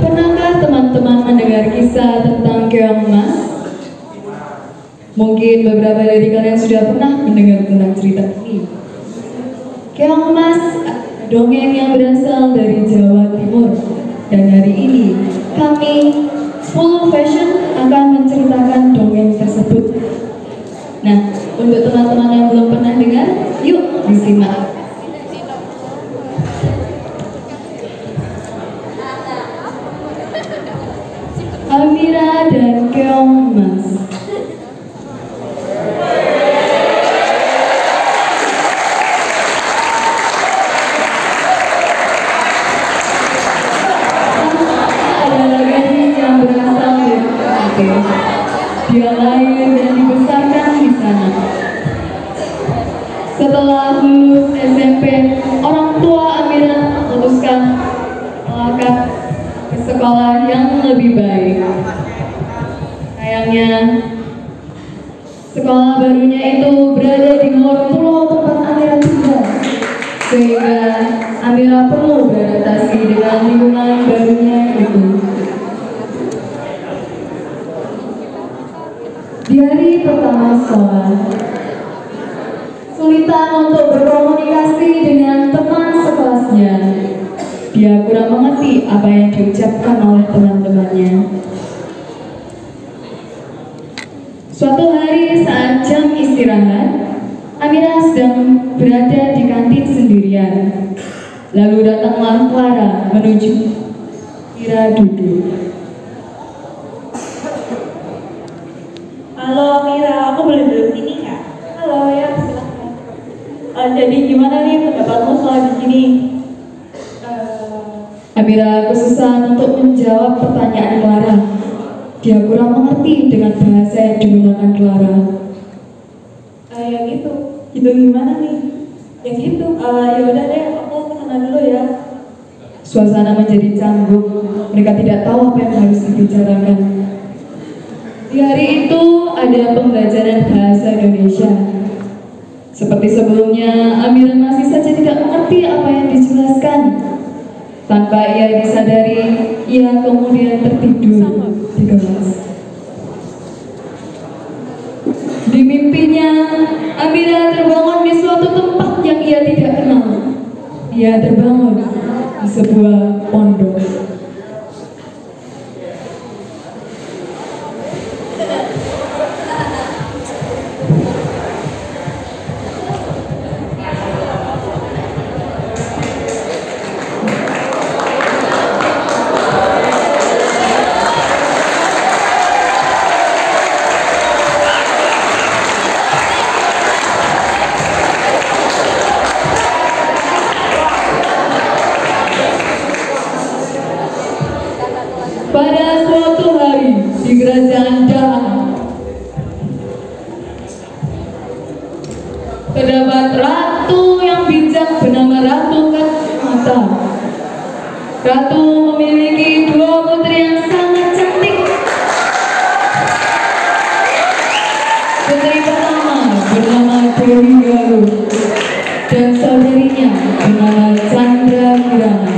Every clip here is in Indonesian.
Pernahkah teman-teman mendengar kisah tentang keong emas? Mungkin beberapa dari kalian sudah pernah mendengar tentang cerita ini. Keong emas, dongeng yang berasal dari Jawa Timur. Dan hari ini, kami 10 Fashion akan menceritakan dongeng tersebut. Nah, untuk teman-teman yang belum pernah dengar, yuk disimak. Amira dan keong emas. Adalah gadis yang berasal dari Aceh. Dia lahir dan dibesarkan di sana. Setelah lulus SMP, orang tua Amira memutuskan melangkah ke sekolah yang lebih baik. Sayangnya, sekolah barunya itu berada di luar pulau tempat Amira tinggal, sehingga Amira perlu beradaptasi dengan lingkungan barunya itu. Di hari pertama sekolah, kesulitan untuk berkomunikasi dengan teman sekelasnya. Dia kurang mengerti apa yang diucapkan oleh teman-temannya. Suatu hari saat jam istirahat, Amira sedang berada di kantin sendirian. Lalu datanglah Clara menuju Amira duduk. Halo Amira, aku boleh duduk sini nggak? Halo, ya silahkan. Jadi gimana nih pendapatmu soal di sini? Amira kesusahan untuk menjawab pertanyaan Clara. Dia kurang mengerti dengan bahasa yang digunakan Clara. Yang itu gimana nih? Yang itu, ya udah deh, aku kesana dulu ya. Suasana menjadi canggung. Mereka tidak tahu apa yang harus dibicarakan. Di hari itu ada pembelajaran bahasa Indonesia. Seperti sebelumnya, Amira masih saja tidak mengerti apa yang dijelaskan. Tanpa ia disadari, ia kemudian tertidur di kelas. Di mimpinya, Amira terbangun di suatu tempat yang ia tidak kenal. Ia terbangun di sebuah pondok. Pada suatu hari di kerajaan Daha, terdapat ratu yang bijak bernama Ratu Kacamata. Ratu memiliki 2 putri yang sangat cantik. Putri pertama bernama Dewi Galuh dan saudarinya bernama Chandra Kirana.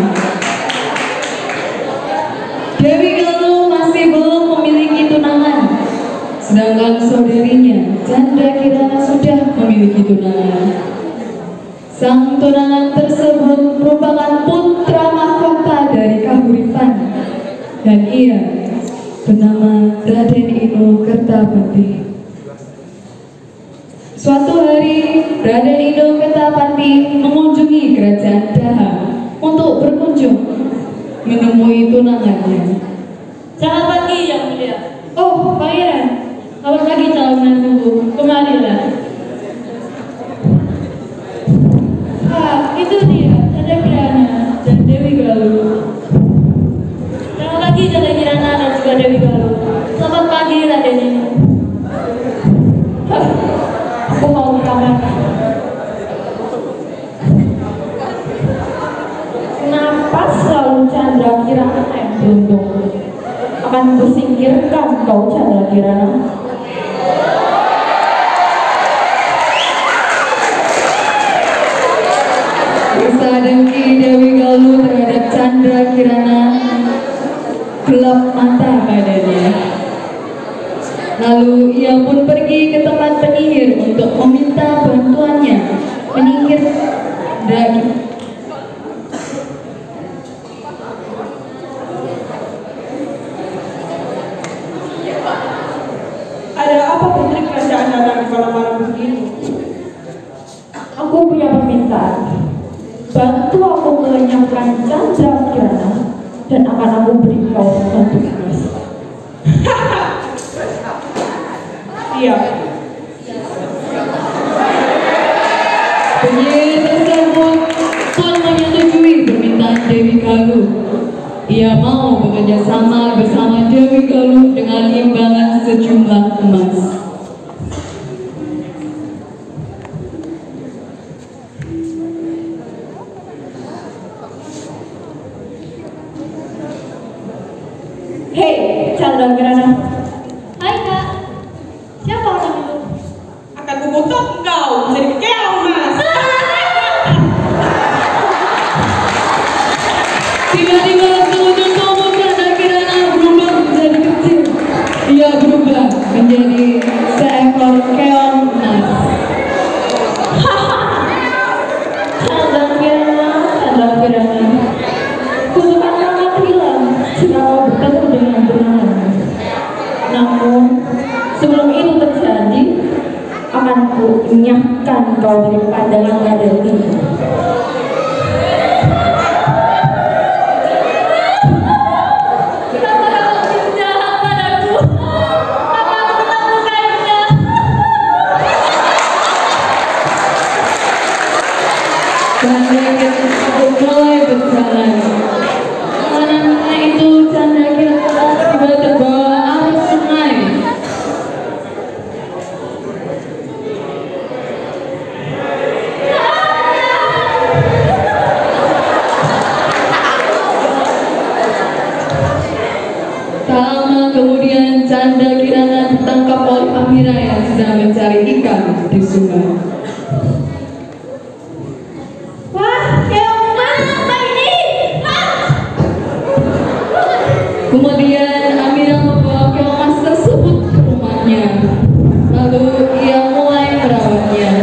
Dewi Galuh masih belum memiliki tunangan, sedangkan saudarinya Chandra Kirana sudah memiliki tunangan. Sang tunangan tersebut merupakan putra mahkota dari Kahuripan, dan ia bernama Raden Inu Kertapati. Suatu hari, Raden Inu Kertapati mengunjungi kerajaan Daha untuk berkunjung menemui tunangannya. Selamat pagi yang mulia. Oh, pangeran. Selamat pagi calon menantuku. Kemarilah. Itu dia, Chandra Kirana dan Dewi Galuh. Selamat pagi Chandra Kirana dan juga Dewi Galuh. Selamat pagi Raden Inu. Aku mau ke kamar. Kenapa selalu Chandra Kirana yang beruntung? Akan kusingkirkan kau Chandra Kirana. Rasa dengki Dewi Galuh terhadap Chandra Kirana gelap mata badannya. Lalu ia pun pergi ke tempat penyihir untuk meminta bantuannya menyingkir daging. Ada apa putri kerajaan datang di malam-malam begini? Aku punya permintaan. Bantu aku melenyapkan Chandra Kirana dan akan aku beri kau satu tugas. Iya. Penyihir tersebut pun menyetujui permintaan Dewi Galuh. Ia mau bekerja sama bersama Dewi Galuh dengan imbangan sejumlah emas. Hei, Chandra Kirana. Hai kak. Siapa orang itu? Akan kukutuk kau menjadi keong, Mas. Tiba-tiba kemudian tubuh Chandra Kirana berubah menjadi kecil. Ia berubah menjadi seekor keong emas. Chandra Kirana. Kutukan akan hilang jika kau bertemu dengan Brahma. Namun, sebelum itu terjadi, akan kunyahkan kau dari pandangan raden ini. Kenapa kau begitu jahat padaku? Apa aku menemukannya? Chandra Kirana mulai berjalan. Mana itu Chandra Kirana tiba terbawa arus sungai. Tak lama kemudian Chandra Kirana ditangkap oleh Amira yang sedang mencari ikan di sungai. Wah, keong emas apa ini? Kemudian Amira membawa keong emas tersebut ke rumahnya. Lalu ia mulai merawatnya.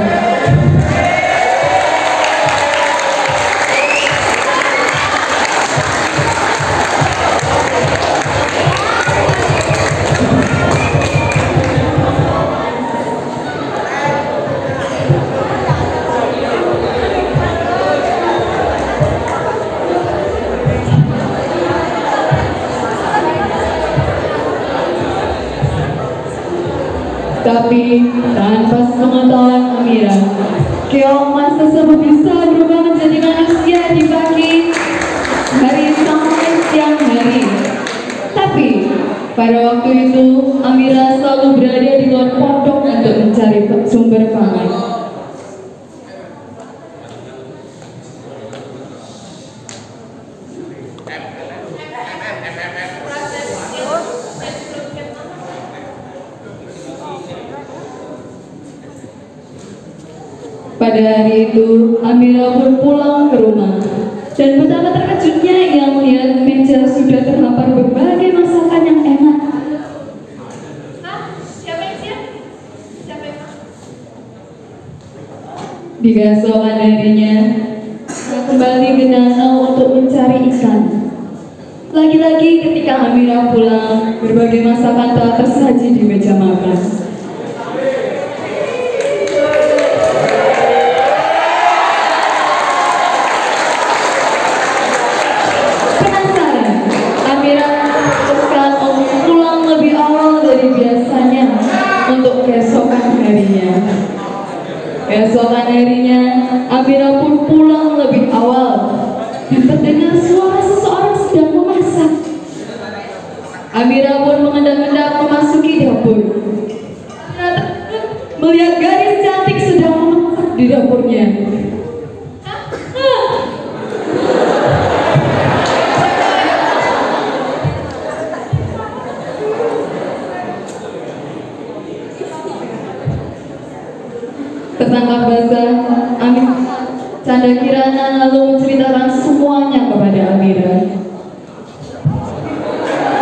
Tapi tanpa sepengetahuan Amira, keong emas tersebut bisa berubah menjadi manusia di pagi hari sampai siang hari. Tapi pada waktu itu Amira selalu berada di luar pondok untuk mencari sumber pangan. Pada hari itu, Amira pun pulang ke rumah. Dan betapa terkejutnya ia melihat meja sudah terhampar berbagai masakan yang enak. Hah? Siapa yang siap? Siapa yang Di keesokan harinya, ia kembali ke danau untuk mencari ikan. Lagi-lagi ketika Amira pulang, berbagai masakan telah tersaji di meja makan. Keesokan harinya, Amira pun pulang lebih awal dan terdengar suara seseorang sedang memasak. Amira pun mengendap-endap memasuki dapur. Melihat gadis cantik sedang memasak di dapurnya. Tertangkap basah, Chandra Kirana lalu menceritakan semuanya kepada Amira.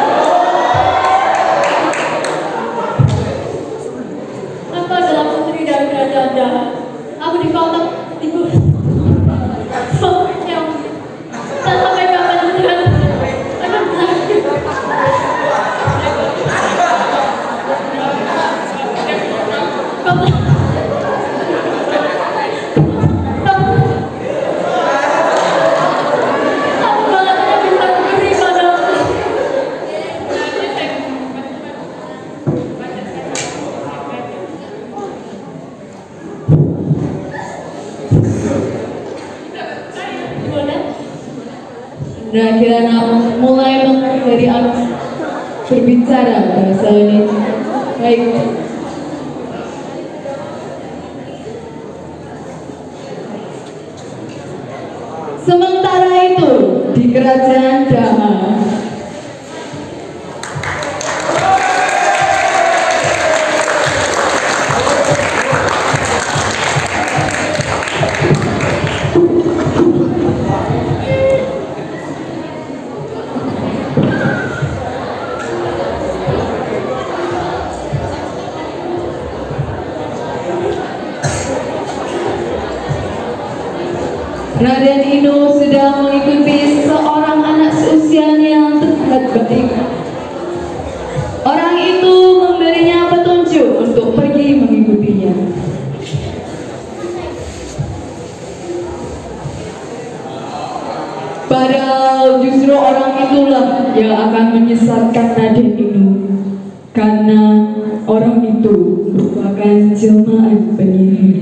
Kirana mulai dari berbicara bahasa ini. Baik. Sementara itu di kerajaan Dama, Raden Inu sedang mengikuti seorang anak seusianya yang terlihat baik. Orang itu memberinya petunjuk untuk pergi mengikutinya. Padahal justru orang itulah yang akan menyesatkan Raden Inu, karena orang itu merupakan jelmaan penyihir.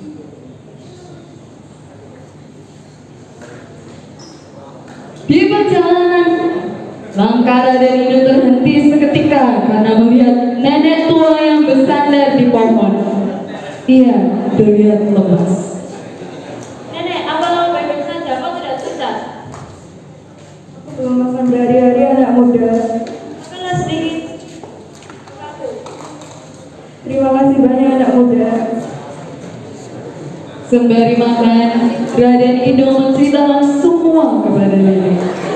Di perjalanan, langkah Raden Inu terhenti seketika karena melihat nenek tua yang bersandar di pohon. Ia terlihat lemas. Nenek, apa kamu baik-baik saja? Kau tidak susah? Aku belum makan berhari-hari, anak muda. Makanlah sedikit. Terima kasih banyak, anak muda. Sembari makan, Raden Inu menceritakan semua kepada nenek.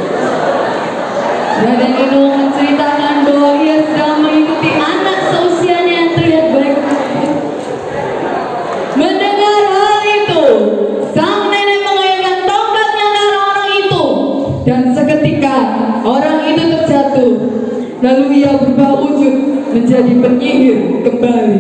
Raden Inu menceritakan bahwa ia sedang mengikuti anak seusianya yang terlihat baik. Mendengar hal itu, sang nenek mengayunkan tongkatnya ke arah orang itu, dan seketika orang itu terjatuh. Lalu ia berubah wujud menjadi penyihir kembali.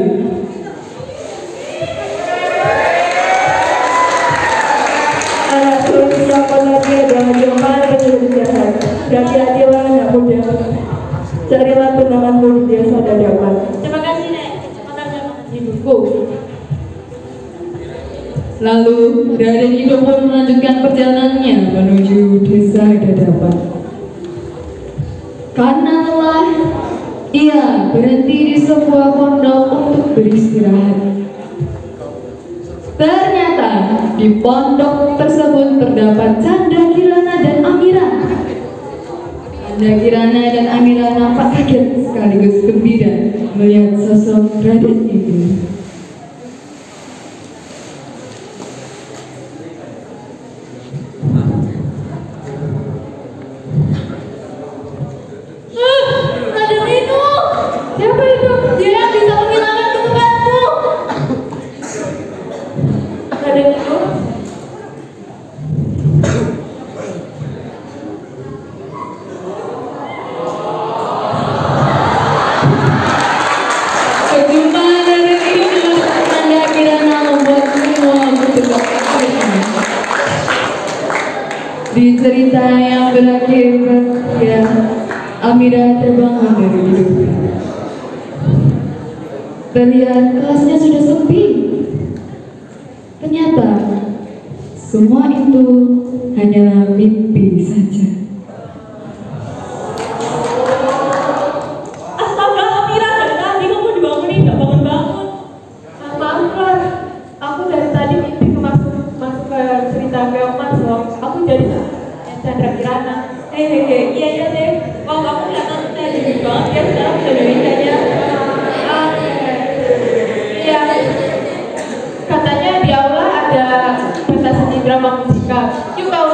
Hati-hatilah anak muda. Carilah tunanganmu di desa Dadapan. Terima kasih, Nek. Makan ibuku. Lalu Raden Inu pun melanjutkan perjalanannya menuju desa Dadapan. Karena lelah, ia berhenti di sebuah pondok untuk beristirahat. Ternyata di pondok tersebut terdapat Chandra Kirana dan Amira. Chandra Kirana dan Amira nampak kaget sekaligus gembira melihat sosok Raden Inu. Raden Inu, siapa itu? Dia yang bisa menghilangkan ketukanku. Raden Inu, Perjumpaan Raden Inu dan Chandra Kirana membuat semua berdesak kaget. Di cerita yang berakhir ya, Amira terbangun dari tidurnya. Terlihat kelasnya sudah sepi. Ternyata semua itu hanyalah mimpi saja. astaga, Amira, dari tadi kamu dibangunin, gak bangun-bangun. Maafkan, aku dari tadi mimpi masuk ke cerita keoman loh. Aku jadi Chandra Kirana. Iya deh. Wah, kamu kelihatan tadi banget ya, sekarang udah dari ya. Iya, katanya di aula ada pentas seni drama musikal. Yuk kau